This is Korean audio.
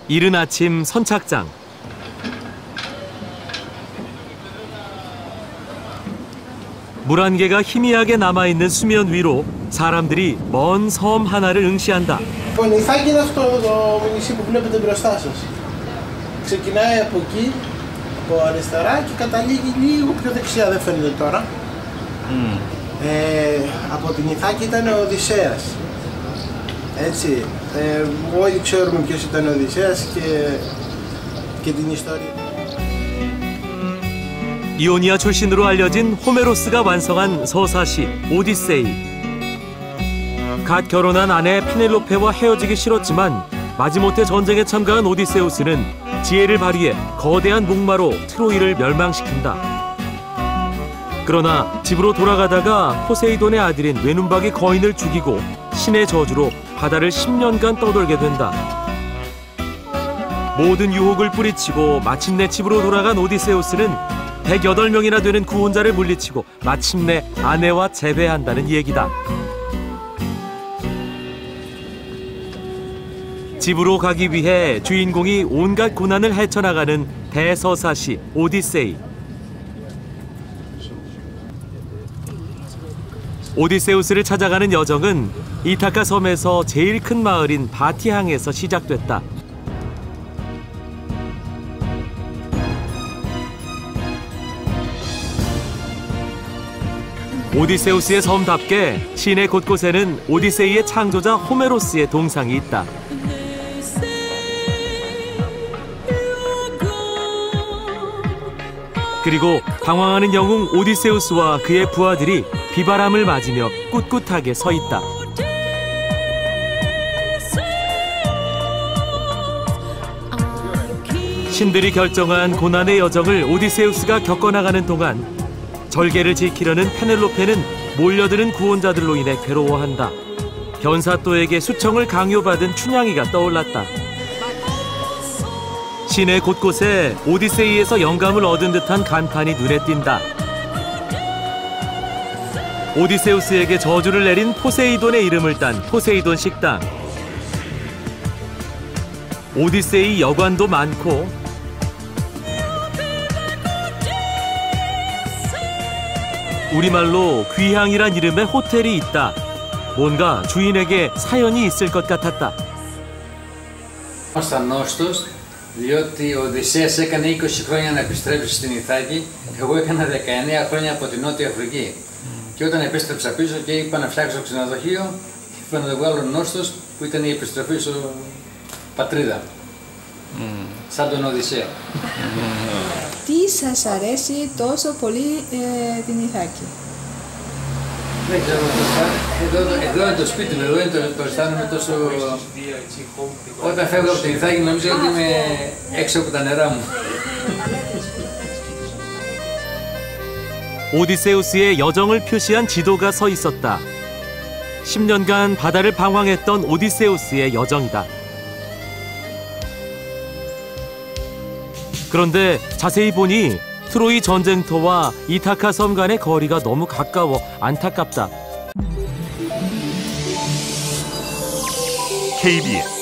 이른 아침 선착장. 물 한 개가 희미하게 남아있는 수면 위로 사람들이 먼 섬 하나를 응시한다. Το νησάκι είναι αυτό το νησί που βλέπετε μπροστά σας. Ξεκινάει από εκεί, από αριστερά και καταλήγει λίγο πιο δεξιά, δεν φαίνεται τώρα. Από την Ιθάκη ήταν ο Οδυσσέας. Έτσι, όλοι ξέρουμε ποιος ήταν ο Οδυσσέας και την ιστορία. 이오니아 출신으로 알려진 호메로스가 완성한 서사시 오디세이. 갓 결혼한 아내 페넬로페와 헤어지기 싫었지만 마지못해 전쟁에 참가한 오디세우스는 지혜를 발휘해 거대한 목마로 트로이를 멸망시킨다. 그러나 집으로 돌아가다가 포세이돈의 아들인 외눈박이 거인을 죽이고 신의 저주로 바다를 10년간 떠돌게 된다. 모든 유혹을 뿌리치고 마침내 집으로 돌아간 오디세우스는 108명이나 되는 구원자를 물리치고 마침내 아내와 재회한다는 얘기다. 집으로 가기 위해 주인공이 온갖 고난을 헤쳐나가는 대서사시 오디세이. 오디세우스를 찾아가는 여정은 이타카 섬에서 제일 큰 마을인 바티항에서 시작됐다. 오디세우스의 섬답게 시내 곳곳에는 오디세이의 창조자 호메로스의 동상이 있다. 그리고 방황하는 영웅 오디세우스와 그의 부하들이 비바람을 맞으며 꿋꿋하게 서 있다. 신들이 결정한 고난의 여정을 오디세우스가 겪어나가는 동안 절개를 지키려는 페넬로페는 몰려드는 구원자들로 인해 괴로워한다. 변사또에게 수청을 강요받은 춘향이가 떠올랐다. 시내 곳곳에 오디세이에서 영감을 얻은 듯한 간판이 눈에 띈다. 오디세우스에게 저주를 내린 포세이돈의 이름을 딴 포세이돈 식당. 오디세이 여관도 많고 우리말로 귀향이란 이름의 호텔이 있다. 뭔가 주인에게 사연이 있을 것 같았다. Διότι ο Οδυσσέας έκανε 20 χρόνια να επιστρέψει στην Ιθάκη, εγώ έκανα 19 χρόνια από την Νότια Αφρική. Και όταν επέστρεψα πίσω και είπα να φτιάξω ξενοδοχείο, είπα να το βγάλω νόστος που ήταν η επιστροφή στο πατρίδα. Σαν τον Οδυσσέα. Τι σας αρέσει τόσο πολύ την Ιθάκη? Δεν ξέρω, εδώ είναι το σπίτι μου, εδώ είναι το αισθάνομαι τόσο... Όταν φεύγω από την Ιθάκη νομίζω ότι είμαι έξω από τα νερά μου. 오디세우스의 여정을 표시한 지도가 서 있었다. 10년간 바다를 방황했던 오디세우스의 여정이다. 그런데 자세히 보니 트로이 전쟁터와 이타카 섬 간의 거리가 너무 가까워 안타깝다. KBS